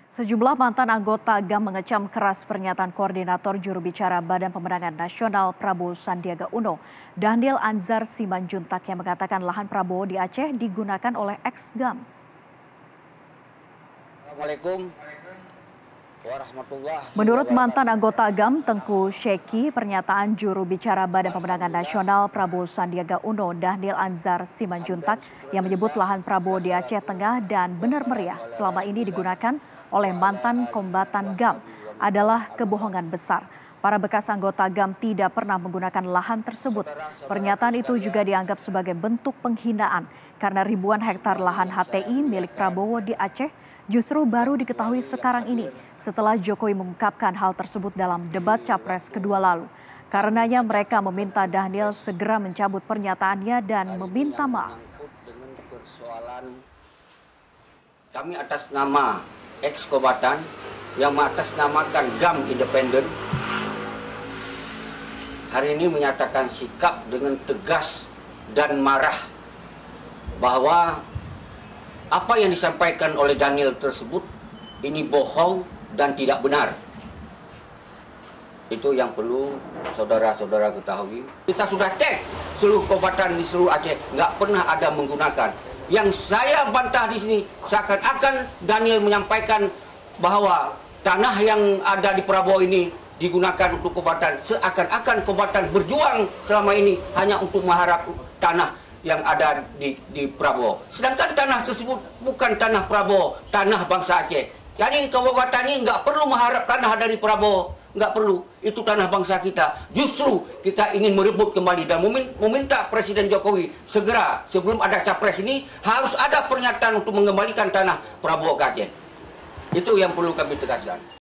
Sejumlah mantan anggota GAM mengecam keras pernyataan koordinator juru bicara Badan Pemenangan Nasional Prabowo Sandiaga Uno, Daniel Anzar Simanjuntak yang mengatakan lahan Prabowo di Aceh digunakan oleh ex-GAM. Assalamualaikum warahmatullahi wabarakatuh. Menurut mantan anggota GAM Tengku Syeki, pernyataan juru bicara Badan Pemenangan Nasional Prabowo Sandiaga Uno, Daniel Anzar Simanjuntak yang menyebut lahan Prabowo di Aceh Tengah dan Benar Meriah selama ini digunakan oleh mantan kombatan GAM adalah kebohongan besar. Para bekas anggota GAM tidak pernah menggunakan lahan tersebut. Pernyataan itu juga dianggap sebagai bentuk penghinaan karena ribuan hektar lahan HTI milik Prabowo di Aceh justru baru diketahui sekarang ini setelah Jokowi mengungkapkan hal tersebut dalam debat Capres kedua lalu. Karenanya mereka meminta Daniel segera mencabut pernyataannya dan meminta maaf. Kami atas nama ex-kombatan yang mengatasnamakan GAM Independen hari ini menyatakan sikap dengan tegas dan marah bahwa apa yang disampaikan oleh Daniel tersebut ini bohong dan tidak benar. Itu yang perlu saudara-saudara ketahui. Kita sudah cek seluruh kombatan di seluruh Aceh, nggak pernah ada menggunakan. Yang saya bantah di sini, seakan-akan Daniel menyampaikan bahwa tanah yang ada di Prabowo ini digunakan untuk kombatan. Seakan-akan kombatan berjuang selama ini hanya untuk mengharap tanah yang ada di Prabowo. Sedangkan tanah tersebut bukan tanah Prabowo, tanah bangsa Aceh. Jadi kombatan ini nggak perlu mengharap tanah dari Prabowo. Nggak perlu, itu tanah bangsa kita. Justru kita ingin merebut kembali dan meminta Presiden Jokowi segera sebelum ada capres ini harus ada pernyataan untuk mengembalikan tanah Prabowo ke Aceh. Itu yang perlu kami tegaskan.